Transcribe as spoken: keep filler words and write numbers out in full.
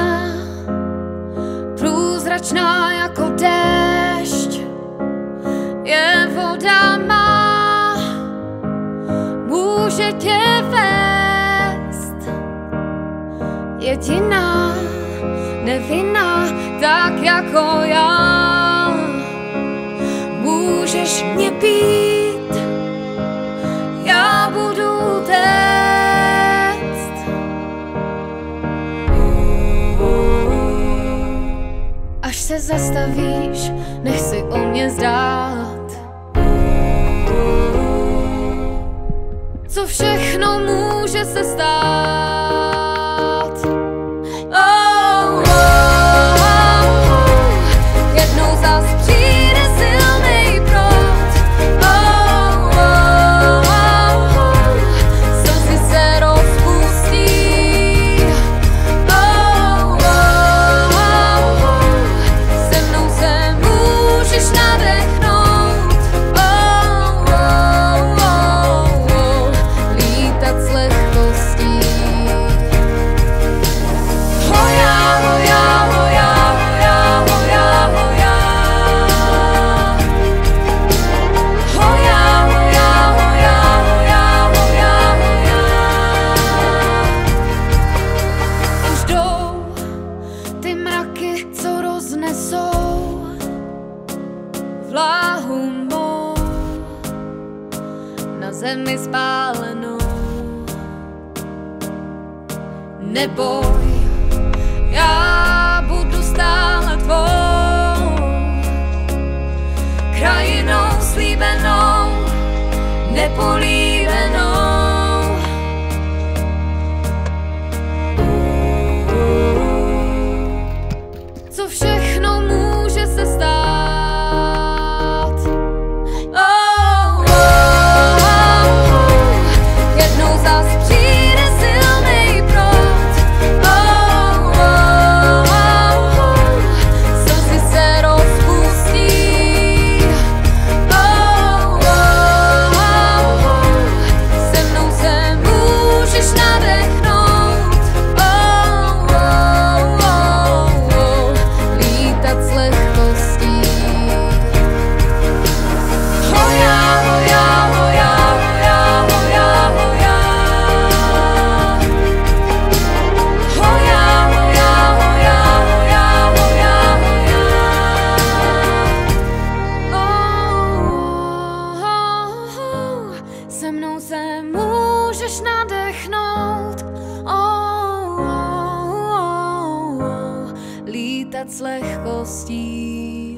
průzračná jako déšť, je voda má, může tě vést. Jediná, nevinná, tak jako já. Můžeš mě být, já budu téct. Až se zastavíš, nech si o mě zdát, co všechno může se stát. Oh, oh, oh. Jednou zas přijde silnej proud. Oh, oh, oh. Slzy se rozpustí. Oh, oh, oh. Se mnou se můžeš nadechnout. Oh, oh, oh, oh. Lítat s lehkostí. Hoja, hoja, hoja, hoja, hoja, hoja. Hoja, hoja, hoja, hoja, hoja, hoja. Už jdou ty mraky, co roznesou vláhu mou na zemi spálenou. Neboj, já budu stále tvou krajinou slíbenou, nepolíbenou. Co všechno může se stát. Oh, oh, oh. Jednou zas přijde silnej proud. Oh, oh, oh. Slzy se rozpustí. Oh, oh, oh. Se mnou se můžeš nadechnout. Oh, oh, oh, oh. Lítat s lehkostí. Hoja, hoja, hoja, hoja, hoja, hoja. Hoja, hoja, hoja, hoja, hoja, hoja. Oh, oh, oh. Se mnou se můžeš nadechnout. Oh, oh, oh, oh. Lítat s lehkostí.